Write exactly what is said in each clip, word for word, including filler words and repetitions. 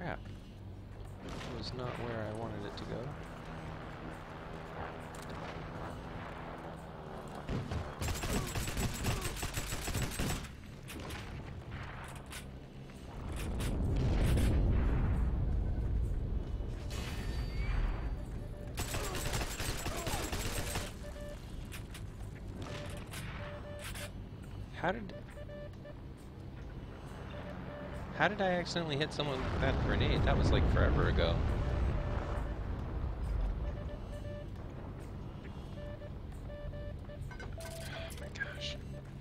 Crap. It was not where I wanted it to go. How did... How did I accidentally hit someone with that grenade? That was like forever ago. Oh my gosh.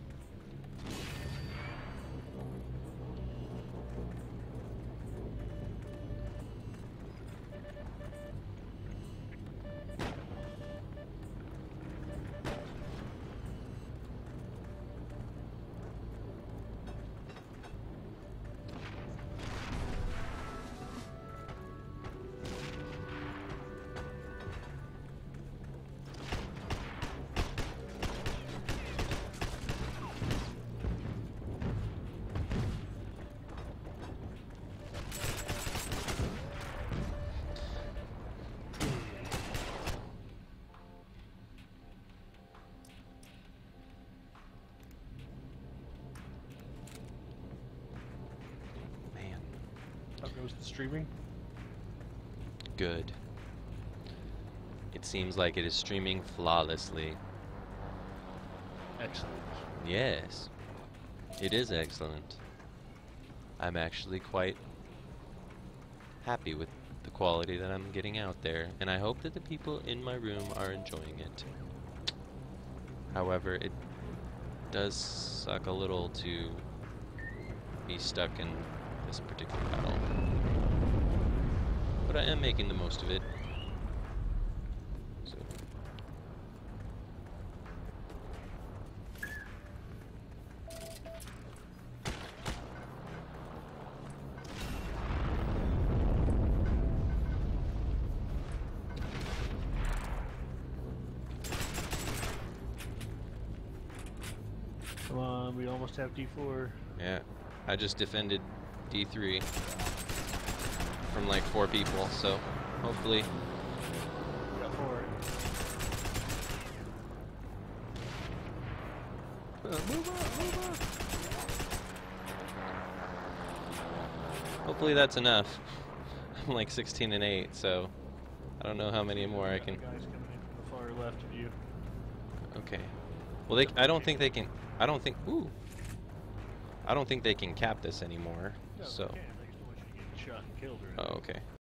How goes the streaming? Good. It seems like it is streaming flawlessly. Excellent. Yes. It is excellent. I'm actually quite happy with the quality that I'm getting out there, and I hope that the people in my room are enjoying it. However, it does suck a little to be stuck in this particular battle. But I am making the most of it. So. Come on, we almost have D four. Yeah, I just defended D three from like four people, so hopefully. Go for it. Uh, move up, move up. Hopefully that's enough. I'm like sixteen and eight, so I don't know how many more I can. Guys coming in from the far left of you. Okay. Well, they. I don't think they can. I don't think. Ooh. I don't think they can cap this anymore. No, So. they can. They just don't want you to get shot and killed or Oh, okay.